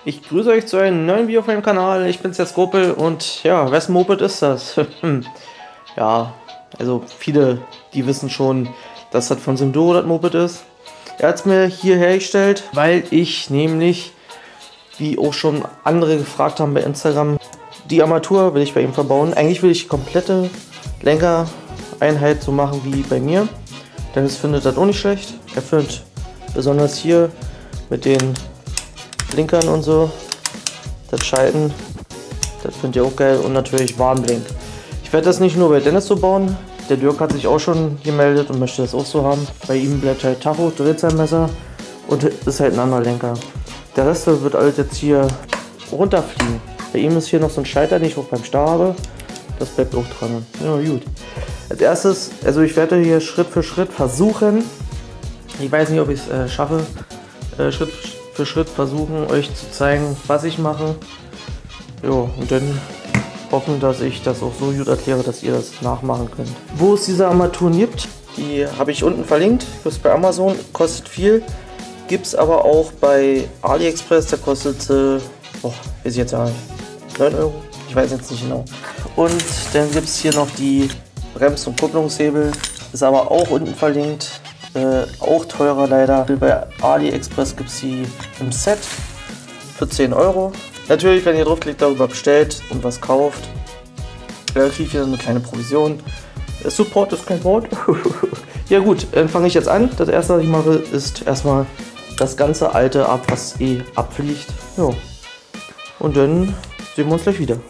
Ich grüße euch zu einem neuen Video auf meinem Kanal. Ich bin's, der Skopel, und ja, wessen Moped ist das? Ja, also viele, die wissen schon, dass das von Sindoro das Moped ist. Er hat es mir hier hergestellt, weil ich nämlich, wie auch schon andere gefragt haben bei Instagram, die Armatur will ich bei ihm verbauen. Eigentlich will ich die komplette Lenkereinheit so machen wie bei mir. Dennis findet das auch nicht schlecht. Er findet besonders hier mit den Blinkern und so, das Schalten, das findet ihr auch geil, und natürlich Warnblink. Ich werde das nicht nur bei Dennis so bauen, der Dirk hat sich auch schon gemeldet und möchte das auch so haben. Bei ihm bleibt halt Tacho, Drehzahlmesser und ist halt ein anderer Lenker. Der Rest wird alles jetzt hier runterfliegen. Bei ihm ist hier noch so ein Schalter, den ich auch beim Star habe. Das bleibt auch dran. Ja, gut. Als erstes, also ich werde hier Schritt für Schritt versuchen, ich weiß nicht, ob ich es schaffe, Schritt für Schritt versuchen, euch zu zeigen, was ich mache. Jo, und dann hoffen, dass ich das auch so gut erkläre, dass ihr das nachmachen könnt. Wo es diese Armaturen gibt, die habe ich unten verlinkt. Das ist bei Amazon, kostet viel. Gibt es aber auch bei AliExpress, da kostet sie, weiß ich jetzt ja nicht, 9 Euro? Ich weiß jetzt nicht genau. Und dann gibt es hier noch die Brems- und Kupplungshebel, ist aber auch unten verlinkt. Auch teurer leider. Bei AliExpress gibt es sie im Set für 10 Euro. Natürlich, wenn ihr draufklickt, darüber bestellt und was kauft, kriegt ihr eine kleine Provision. Support ist kein Wort. Ja gut, dann fange ich jetzt an. Das erste, was ich mache, ist erstmal das ganze alte ab, was abfliegt. Ja. Und dann sehen wir uns gleich wieder.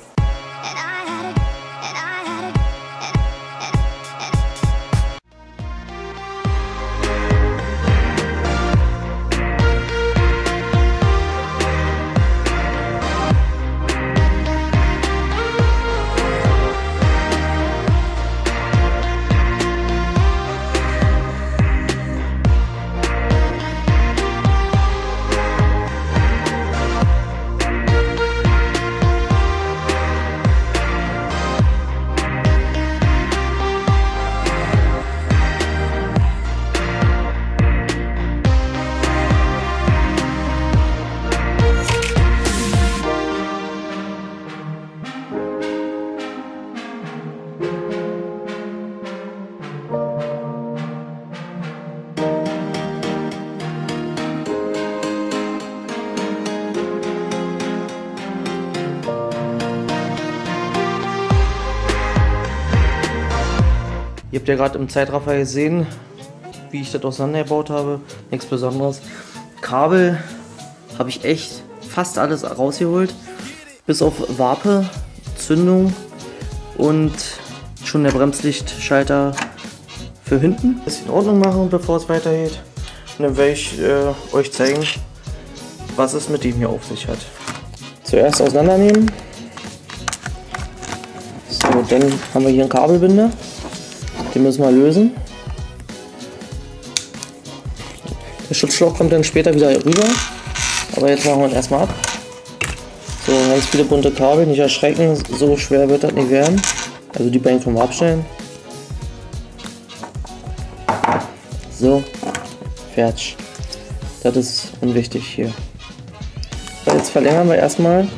Ihr habt ja gerade im Zeitraffer gesehen, wie ich das auseinandergebaut habe. Nichts Besonderes. Kabel habe ich echt fast alles rausgeholt. Bis auf Wape, Zündung und schon der Bremslichtschalter für hinten. Ein bisschen in Ordnung machen, bevor es weitergeht. Und dann werde ich euch zeigen, was es mit dem hier auf sich hat. Zuerst auseinandernehmen. So, dann haben wir hier einen Kabelbinder. Den müssen wir lösen. Der Schutzschlauch kommt dann später wieder rüber. Aber jetzt machen wir ihn erstmal ab. So, ganz viele bunte Kabel, nicht erschrecken, so schwer wird das nicht werden. Also die beiden können wir abstellen. So, fertig. Das ist unwichtig hier. So, jetzt verlängern wir erstmal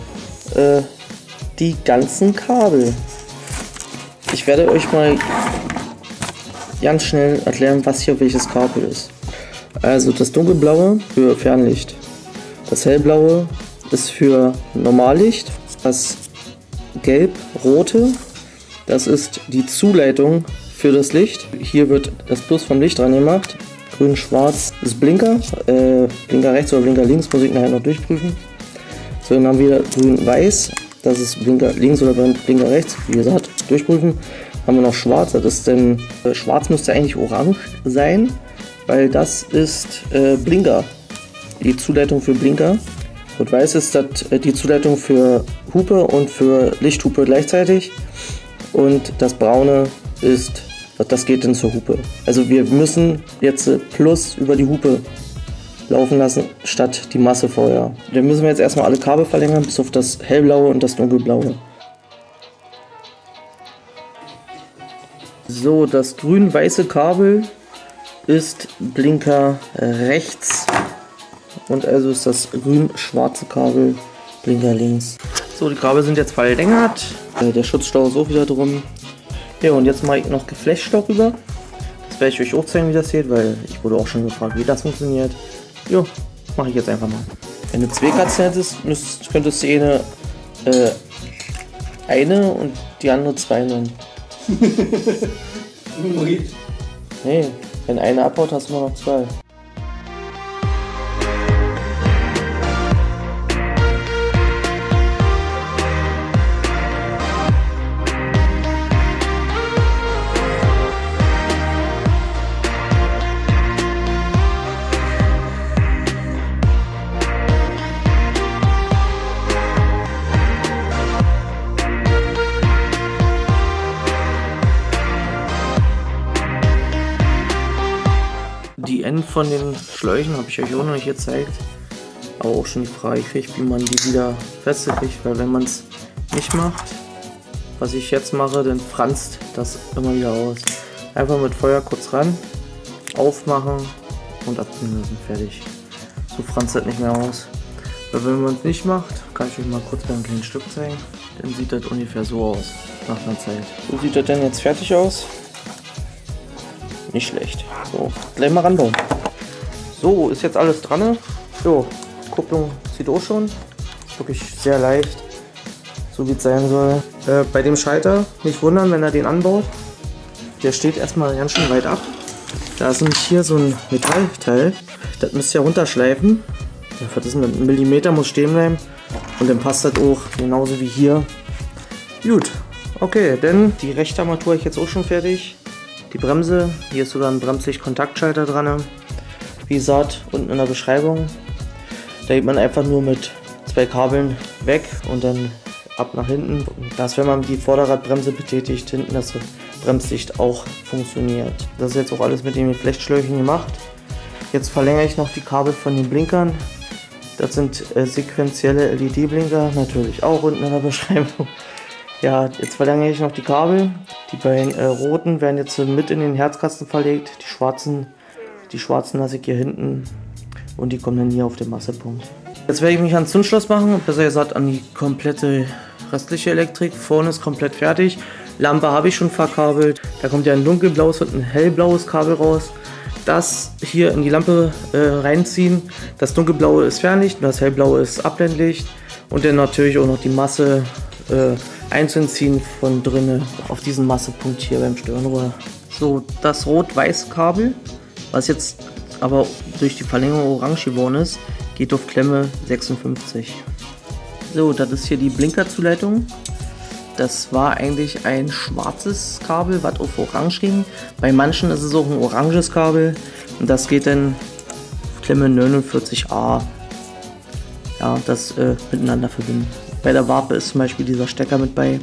die ganzen Kabel. Ich werde euch mal ganz schnell erklären, was hier welches Kabel ist. Also das dunkelblaue für Fernlicht, das hellblaue ist für Normallicht, das gelb-rote, das ist die Zuleitung für das Licht. Hier wird das Plus vom Licht dran gemacht. Grün-schwarz ist Blinker, Blinker rechts oder Blinker links, muss ich nachher noch durchprüfen. So, dann haben wir grün-weiß, das ist Blinker links oder Blinker rechts, wie gesagt, durchprüfen. Haben wir noch schwarz, das ist dann, schwarz müsste eigentlich orange sein, weil das ist Blinker, die Zuleitung für Blinker. Und weiß ist das die Zuleitung für Hupe und für Lichthupe gleichzeitig. Und das braune ist, das geht dann zur Hupe. Also wir müssen jetzt Plus über die Hupe laufen lassen, statt die Masse vorher. Dann müssen wir jetzt erstmal alle Kabel verlängern, bis auf das hellblaue und das dunkelblaue. So, das grün-weiße Kabel ist Blinker rechts Und also ist das grün-schwarze Kabel Blinker links. So, die Kabel sind jetzt verlängert. Der Schutzstau ist auch wieder drum. Ja, und jetzt mache ich noch Geflechtstau rüber. Das werde ich euch auch zeigen, wie das geht, weil ich wurde auch schon gefragt, wie das funktioniert. Jo, mache ich jetzt einfach mal. Wenn du zwei Katzen hättest, könntest du eine und die andere zwei nehmen. Nee, wenn eine abhaut, hast du nur noch zwei. Die Enden von den Schläuchen habe ich euch auch noch nicht gezeigt, aber auch schon die Frage gekriegt, wie man die wieder festkriegt, weil wenn man es nicht macht, was ich jetzt mache, dann franzt das immer wieder aus. Einfach mit Feuer kurz ran, aufmachen und abkühlen und fertig. So franzt das nicht mehr aus. Weil wenn man es nicht macht, kann ich euch mal kurz beim kleinen Stück zeigen, dann sieht das ungefähr so aus nach einer Zeit. So sieht das dann jetzt fertig aus. Nicht schlecht. So, gleich mal ranbauen. So, ist jetzt alles dran. Jo, Kupplung zieht auch schon. Ist wirklich sehr leicht. So wie es sein soll. Bei dem Schalter nicht wundern, wenn er den anbaut. Der steht erstmal ganz schön weit ab. Da ist nämlich hier so ein Metallteil. Das müsst ihr runterschleifen. Ja, das ist ein Millimeter, muss stehen bleiben. Und dann passt das auch genauso wie hier. Gut, okay, denn die rechte Armatur habe ich jetzt auch schon fertig. Die Bremse, hier ist sogar ein Bremslicht-Kontaktschalter dran. Wie gesagt, unten in der Beschreibung. Da geht man einfach nur mit zwei Kabeln weg und dann ab nach hinten. Dass, wenn man die Vorderradbremse betätigt, hinten das Bremslicht auch funktioniert. Das ist jetzt auch alles mit den Geflechtschläuchen gemacht. Jetzt verlängere ich noch die Kabel von den Blinkern. Das sind sequentielle LED-Blinker, natürlich auch unten in der Beschreibung. Ja, jetzt verlängere ich noch die Kabel. Die beiden roten werden jetzt mit in den Herzkasten verlegt. Die schwarzen lasse ich hier hinten und die kommen dann hier auf den Massepunkt. Jetzt werde ich mich ans Zündschloss machen, besser gesagt an die komplette restliche Elektrik. Vorne ist komplett fertig. Lampe habe ich schon verkabelt. Da kommt ja ein dunkelblaues und ein hellblaues Kabel raus. Das hier in die Lampe reinziehen. Das dunkelblaue ist Fernlicht und das hellblaue ist Abblendlicht. Und dann natürlich auch noch die Masse einzeln ziehen von drinnen auf diesen Massepunkt hier beim Stirnrohr. So, das rot-weiß Kabel, was jetzt aber durch die Verlängerung orange geworden ist, geht auf Klemme 56. So, das ist hier die Blinkerzuleitung. Das war eigentlich ein schwarzes Kabel, was auf orange ging. Bei manchen ist es auch ein oranges Kabel und das geht dann auf Klemme 49a. Ja, das miteinander verbinden. Bei der Warpe ist zum Beispiel dieser Stecker mit bei.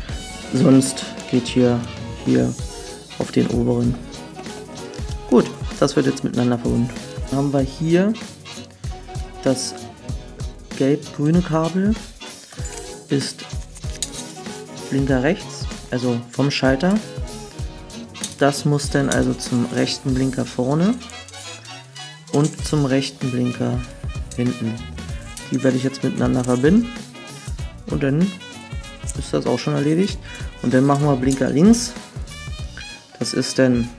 Sonst geht hier auf den oberen. Gut, das wird jetzt miteinander verbunden. Dann haben wir hier das gelb-grüne Kabel. Ist Blinker rechts, also vom Schalter. Das muss dann also zum rechten Blinker vorne und zum rechten Blinker hinten. Die werde ich jetzt miteinander verbinden. Und dann ist das auch schon erledigt. Und dann machen wir Blinker links. Das ist dann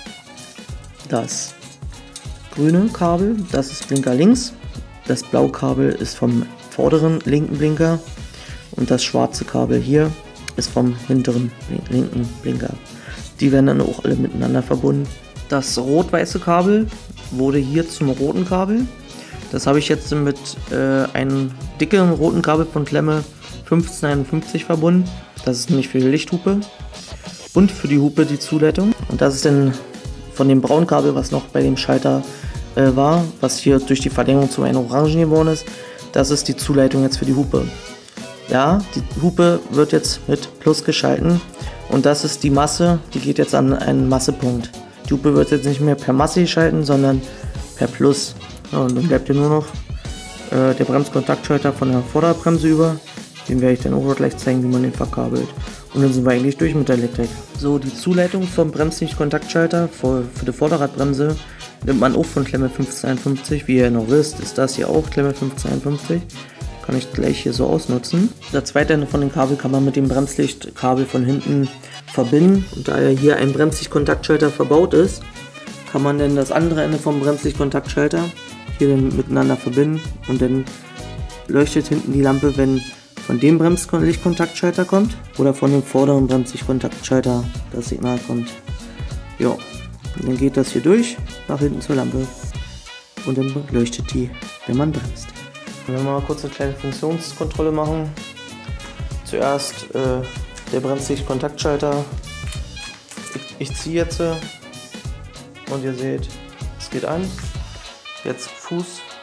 das grüne Kabel. Das ist Blinker links. Das blaue Kabel ist vom vorderen linken Blinker. Und das schwarze Kabel hier ist vom hinteren linken Blinker. Die werden dann auch alle miteinander verbunden. Das rot-weiße Kabel wurde hier zum roten Kabel. Das habe ich jetzt mit einem dicken roten Kabel von Klemme 1551 verbunden. Das ist nämlich für die Lichthupe und für die Hupe die Zuleitung. Und das ist dann von dem braunen Kabel, was noch bei dem Schalter war, was hier durch die Verlängerung zu einem Orangen geworden ist. Das ist die Zuleitung jetzt für die Hupe. Ja, die Hupe wird jetzt mit Plus geschalten und das ist die Masse, die geht jetzt an einen Massepunkt. Die Hupe wird jetzt nicht mehr per Masse geschalten, sondern per Plus. Ja, und dann bleibt hier nur noch der Bremskontaktschalter von der Vorderbremse über. Den werde ich dann auch gleich zeigen, wie man den verkabelt. Und dann sind wir eigentlich durch mit der Elektrik. So, die Zuleitung vom Bremslichtkontaktschalter für die Vorderradbremse nimmt man auch von Klemme 1551. Wie ihr noch wisst, ist das hier auch Klemme 1551. Kann ich gleich hier so ausnutzen. Das zweite Ende von dem Kabel kann man mit dem Bremslichtkabel von hinten verbinden. Und da ja hier ein Bremslichtkontaktschalter verbaut ist, kann man dann das andere Ende vom Bremslichtkontaktschalter hier dann miteinander verbinden. Und dann leuchtet hinten die Lampe, wenn von dem Bremslichtkontaktschalter kommt oder von dem vorderen Bremslichtkontaktschalter das Signal kommt. Ja, und dann geht das hier durch nach hinten zur Lampe und dann leuchtet die, wenn man bremst. Wenn wir mal kurz eine kleine Funktionskontrolle machen. Zuerst der Bremslichtkontaktschalter. Ich ziehe jetzt und ihr seht, es geht an. Jetzt Fuß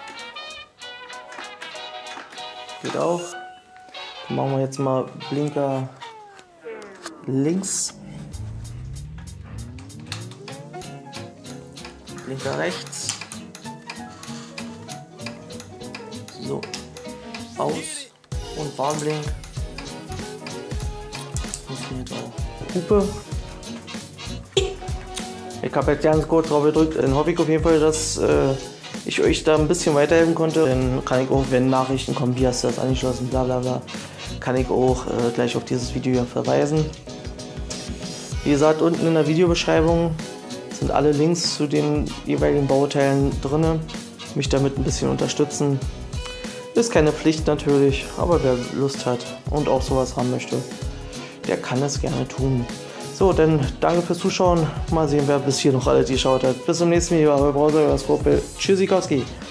geht auf. Dann machen wir jetzt mal Blinker links, Blinker rechts, so, aus und Warnblink, funktioniert auch. Hupe. Ich habe jetzt ganz kurz drauf gedrückt, dann hoffe ich auf jeden Fall, dass ich euch da ein bisschen weiterhelfen konnte. Dann kann ich auch, wenn Nachrichten kommen, wie hast du das angeschlossen, bla bla bla, kann ich auch gleich auf dieses Video verweisen. Wie gesagt, unten in der Videobeschreibung sind alle Links zu den jeweiligen Bauteilen drin. Mich damit ein bisschen unterstützen. Ist keine Pflicht natürlich, aber wer Lust hat und auch sowas haben möchte, der kann es gerne tun. So, dann danke fürs Zuschauen. Mal sehen, wer bis hier noch alle geschaut hat. Bis zum nächsten Video. Euer Browser, euer Skorpel. Tschüssikowski.